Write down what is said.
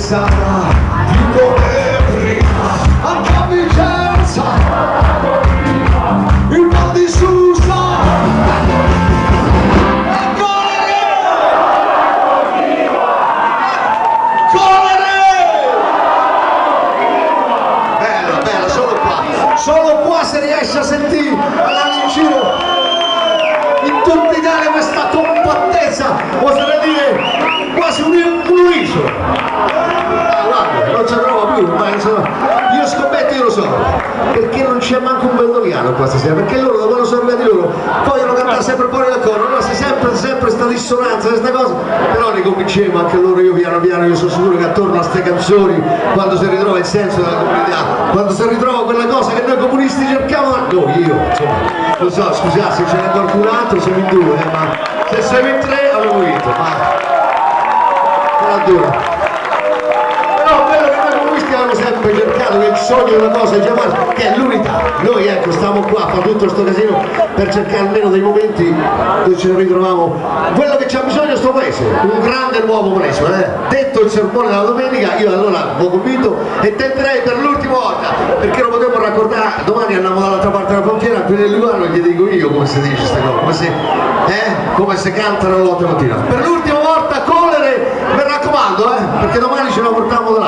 pensava di come prima, anche a Vicenza, il mal di Susa, bella, solo qua si riesce a sentire andare in giro in tutta Italia questa compattezza, oserei dire quasi un isola. Guarda, non si trova più, ma insomma, io scommetto, io lo so, perché non c'è manco un belloviano qua stasera, perché loro da quando sono arrivati loro vogliono cantare sempre fuori dal coro, allora c'è sempre sta dissonanza, questa cosa, però ne convincevo anche loro, io piano piano, io sono sicuro che attorno a ste canzoni, quando si ritrova il senso della comunità, quando si ritrova quella cosa che noi comunisti cercavamo, no, io, insomma, lo so, scusate se ce n'è qualcun altro, siamo in due, ma se siamo in tre avevo vinto, ma era dura. Però quello che noi comunisti abbiamo sempre cercato, che il sogno di una cosa che è l'unità. Noi ecco, stiamo qua a fare tutto questo casino per cercare almeno dei momenti dove ci ritroviamo quello che c'ha bisogno sto paese, un grande nuovo paese, Detto il sermone della domenica, io allora ho convinto e tenterei per l'ultima volta, perché lo potremmo raccordare, domani andiamo dall'altra parte della frontiera, qui nel Lugano, gli dico io come si dice queste cose, come si cantano l'otto mattina. Per l'ultima volta Colere, mi raccomando, perché domani ce la portiamo da